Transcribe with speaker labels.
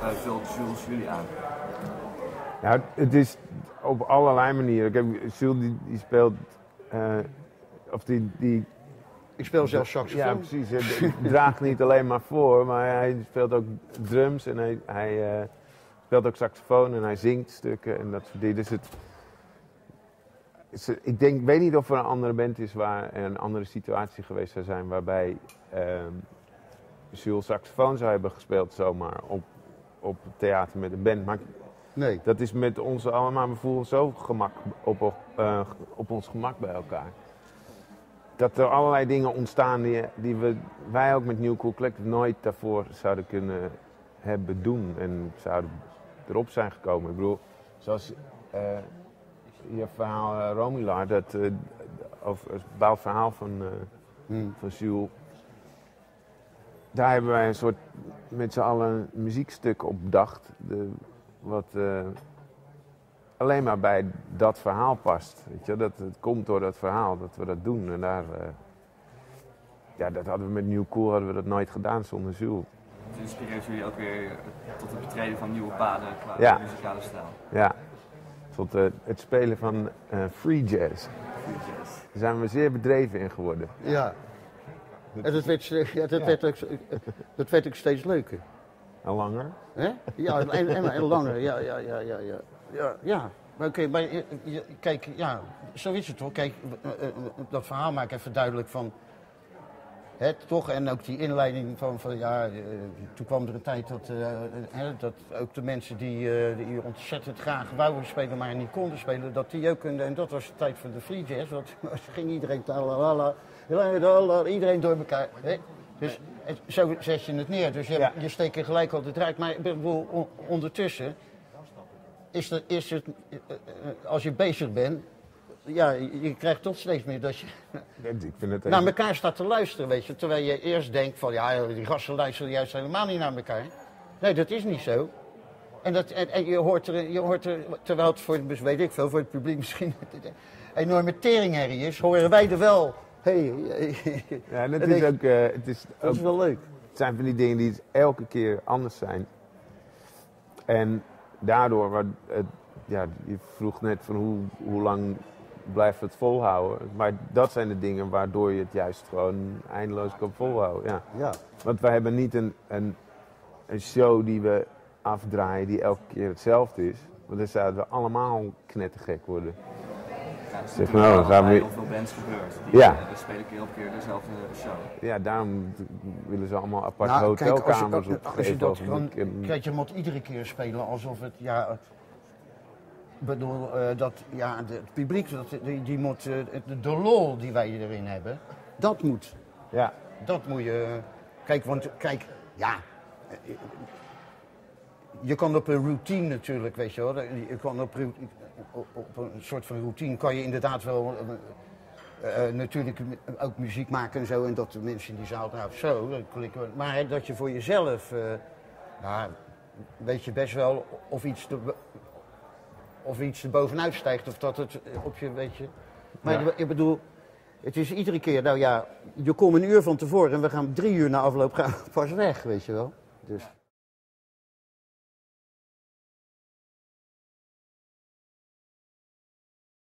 Speaker 1: vult Jules jullie aan?
Speaker 2: Ja, het is op allerlei manieren. Kijk, Jules die speelt, of die
Speaker 3: Ik speel zelfs saxofoon.
Speaker 2: ja, precies. Hij draagt niet alleen maar voor, maar hij speelt ook drums en hij speelt ook saxofoon en hij zingt stukken en dat soort dingen. Dus ik weet niet of er een andere band is waar een andere situatie geweest zou zijn waarbij Jules saxofoon zou hebben gespeeld zomaar op het theater met een band. Maar
Speaker 3: Nee.
Speaker 2: dat is met ons allemaal, we voelen zo op ons gemak bij elkaar. Dat er allerlei dingen ontstaan die wij ook met New Cool Collective nooit daarvoor zouden kunnen hebben doen en zouden erop zijn gekomen. Ik bedoel, zoals je verhaal Romulaar, over het bouwverhaal van Jules. Daar hebben wij een soort met z'n allen een muziekstuk op bedacht. Wat alleen maar bij dat verhaal past. Weet je? Dat het komt door dat verhaal dat we dat doen. En daar, dat hadden we met New Cool hadden we dat nooit gedaan zonder Jules.
Speaker 1: Het inspireert jullie ook weer tot het betreden van nieuwe paden qua muzikale stijl.
Speaker 2: Ja, tot het spelen van free jazz. Daar zijn we zeer bedreven in geworden.
Speaker 3: Ja. En dat werd ook steeds leuker.
Speaker 2: En langer?
Speaker 3: Hè? Ja, en langer. Ja. Maar oké, kijk, ja, zo is het toch. Kijk, dat verhaal maak ik even duidelijk van... toch, en ook die inleiding van toen kwam er een tijd dat ook de mensen die ontzettend graag wouden spelen, maar niet konden spelen, dat die ook konden. En dat was de tijd van de free jazz, want ging iedereen iedereen door elkaar. Hè? Dus zo zet je het neer. Dus je steekt er gelijk al de draad. Maar ik bedoel, ondertussen is het, als je bezig bent, ja, je krijgt toch steeds meer dat je naar elkaar staat te luisteren, weet je. Terwijl je eerst denkt van, ja, die gasten luisteren juist helemaal niet naar elkaar. Nee, dat is niet zo. En je hoort er, terwijl het voor het publiek misschien een enorme teringherrie is, horen wij er wel.
Speaker 2: Ja, en het is ook,
Speaker 3: dat is wel leuk.
Speaker 2: Het zijn van die dingen die elke keer anders zijn. En daardoor, je vroeg net van hoe lang blijft het volhouden. Maar dat zijn de dingen waardoor je het juist gewoon eindeloos kan volhouden. Ja. Want wij hebben niet een show die we afdraaien die elke keer hetzelfde is. Want dan zouden we allemaal knettergek worden.
Speaker 1: Ja, dat is bij heel veel bands gebeurd. Die spelen keer op keer dezelfde show.
Speaker 2: Ja, daarom willen ze allemaal aparte hotelkamers opgeven.
Speaker 3: Kijk, je moet iedere keer spelen alsof het... het publiek, die moet, de lol die wij erin hebben, dat moet.
Speaker 2: Ja.
Speaker 3: Dat moet je... Je kan op een routine natuurlijk, weet je wel. Je kan op een soort van routine kan je inderdaad wel natuurlijk ook muziek maken en zo. En dat de mensen in die zaal, maar dat je voor jezelf, weet je best wel of iets er bovenuit stijgt, of dat het op je, weet je. Maar ik bedoel, het is iedere keer, je komt een uur van tevoren en we gaan 3 uur na afloop pas weg, weet je wel. Dus...